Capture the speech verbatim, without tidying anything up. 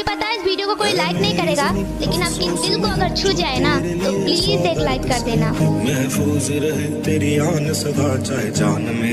मुझे पता है इस वीडियो को कोई लाइक नहीं करेगा, लेकिन आपके दिल को अगर छू जाए ना तो प्लीज एक लाइक कर देना। महफूज रहे तेरी आन सदा चाहे जान में।